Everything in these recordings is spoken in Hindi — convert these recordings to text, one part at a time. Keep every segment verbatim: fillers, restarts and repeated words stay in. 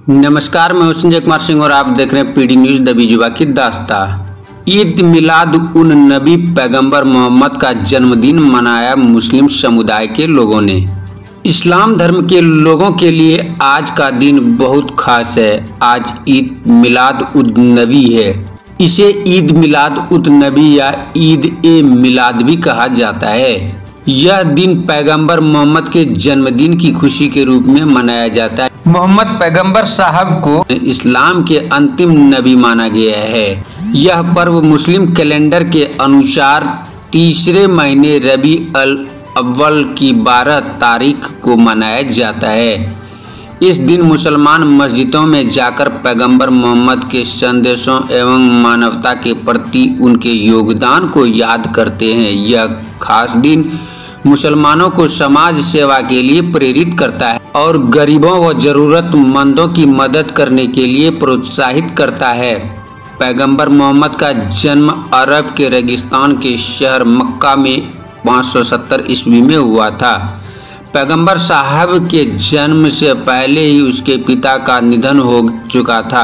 नमस्कार, मैं हूं संजय कुमार सिंह और आप देख रहे हैं पीडी न्यूज द बीजुबा की दास्ता। ईद मिलाद उन नबी पैगंबर मोहम्मद का जन्मदिन मनाया मुस्लिम समुदाय के लोगों ने। इस्लाम धर्म के लोगों के लिए आज का दिन बहुत खास है। आज ईद मिलाद उन नबी है। इसे ईद मिलाद उन नबी या ईद ए मिलाद भी कहा जाता है। यह दिन पैगंबर मोहम्मद के जन्मदिन की खुशी के रूप में मनाया जाता है। मोहम्मद पैगंबर साहब को इस्लाम के अंतिम नबी माना गया है। यह पर्व मुस्लिम कैलेंडर के अनुसार तीसरे महीने रबी अल अव्वल की बारह तारीख को मनाया जाता है। इस दिन मुसलमान मस्जिदों में जाकर पैगंबर मोहम्मद के संदेशों एवं मानवता के प्रति उनके योगदान को याद करते हैं। यह खास दिन मुसलमानों को समाज सेवा के लिए प्रेरित करता है और गरीबों व जरूरतमंदों की मदद करने के लिए प्रोत्साहित करता है। पैगंबर मोहम्मद का जन्म अरब के रेगिस्तान के शहर मक्का में पाँच सौ सत्तर ईस्वी में हुआ था। पैगंबर साहब के जन्म से पहले ही उसके पिता का निधन हो चुका था।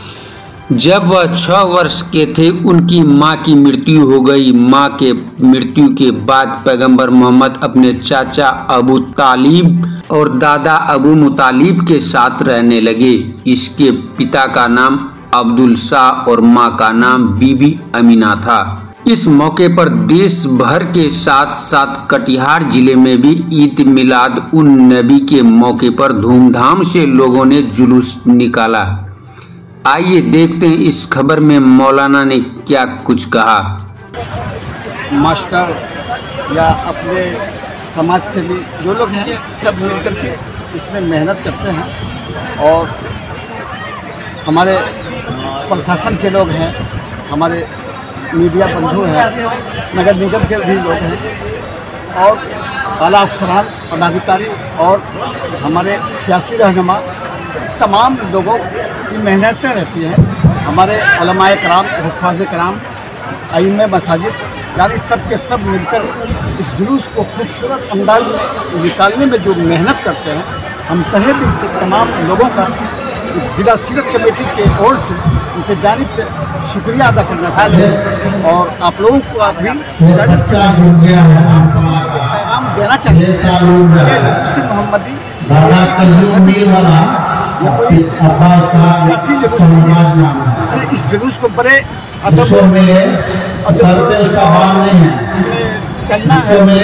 जब वह छह वर्ष के थे उनकी मां की मृत्यु हो गई। मां के मृत्यु के बाद पैगंबर मोहम्मद अपने चाचा अबू तालिब और दादा अबू मुतालिब के साथ रहने लगे। इसके पिता का नाम अब्दुल शाह और मां का नाम बीबी अमीना था। इस मौके पर देश भर के साथ साथ कटिहार जिले में भी ईद मिलाद उन नबी के मौके पर धूमधाम से लोगों ने जुलूस निकाला। आइए देखते हैं इस खबर में मौलाना ने क्या कुछ कहा। मास्टर या अपने समाज सेवी जो लोग हैं सब मिलकर के इसमें मेहनत करते हैं और हमारे प्रशासन के लोग हैं, हमारे मीडिया बंधु हैं, नगर निगम के भी लोग हैं और आला अफसरान पदाधिकारी और हमारे सियासी रहनुमा तमाम लोगों की मेहनतें रहती हैं। हमारे उलमाए कराम, हुफ़ाज़ कराम, अइम्मे मसाजिद यानी सब के सब मिलकर इस जुलूस को खूबसूरत अंदाज में निकालने में जो मेहनत करते हैं, हम तहे दिल से तमाम लोगों का जिला सीरत कमेटी के ओर से उनके जानिब से शुक्रिया अदा करना चाहते हैं और आप लोगों को आप भी पैगाम देना चाहिए कि मोहम्मदी इस जुलूस को बड़े अदब करना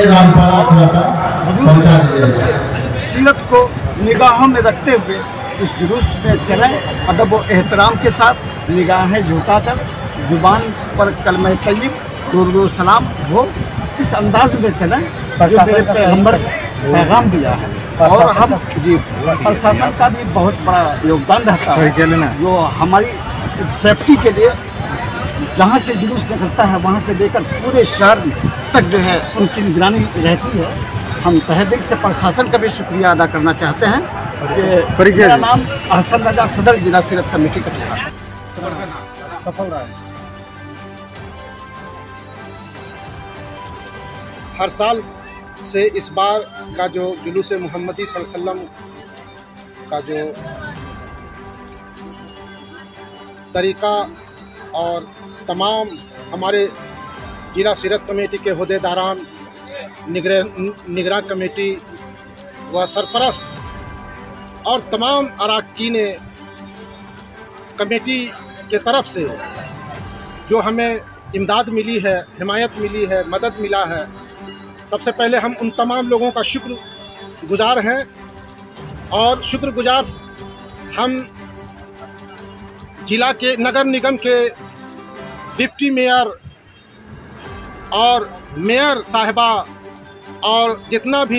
है। सीरत को निगाहों में रखते हुए इस जुलूस में चलें, अदब व एहतराम के साथ निगाहें झुकाकर जुबान पर कलमा तय्यब दुरूद सलाम हो इस अंदाज में चलें जो मेरे पैगंबर पैगाम दिया है। और हम जी प्रशासन का भी बहुत बड़ा योगदान रहता है जो हमारी सेफ्टी के लिए जहाँ से जुलूस निकलता है वहाँ से लेकर पूरे शहर तक जो है उनकी निगरानी रहती है। हम तहे दिल से प्रशासन का भी शुक्रिया अदा करना चाहते हैं कि मेरा नाम अहसन रजा, सदर जिला सीरत कमेटी का सफल रहा है। हर साल से इस बार का जो जुलूस मोहम्मदी सल्लल्लाहु अलैहि वसल्लम का जो तरीक़ा और तमाम हमारे जिला सीरत कमेटी के अहदेदारान, निगरान कमेटी व सरपरस्त और तमाम अरकान कमेटी के तरफ से जो हमें इमदाद मिली है, हिमायत मिली है, मदद मिला है, सबसे पहले हम उन तमाम लोगों का शुक्र गुज़ार हैं और शुक्रगुजार हम जिला के नगर निगम के डिप्टी मेयर और मेयर साहिबा और जितना भी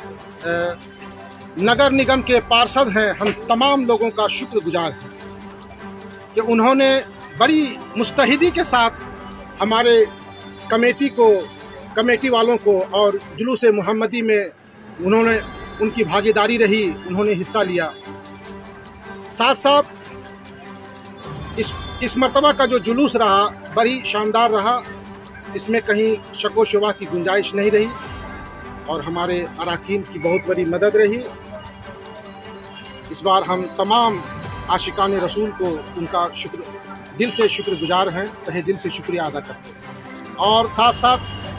नगर निगम के पार्षद हैं, हम तमाम लोगों का शुक्रगुजार हैं कि उन्होंने बड़ी मुस्तहिदी के साथ हमारे कमेटी को कमेटी वालों को और जुलूस मोहम्मदी में उन्होंने उनकी भागीदारी रही, उन्होंने हिस्सा लिया। साथ साथ इस इस मर्तबा का जो जुलूस रहा बड़ी शानदार रहा, इसमें कहीं शको शुबा की गुंजाइश नहीं रही और हमारे अरकान की बहुत बड़ी मदद रही। इस बार हम तमाम आशिकान रसूल को उनका शुक्र दिल से शुक्रगुजार हैं, तहे दिल से शुक्रिया अदा करते हैं। और साथ साथ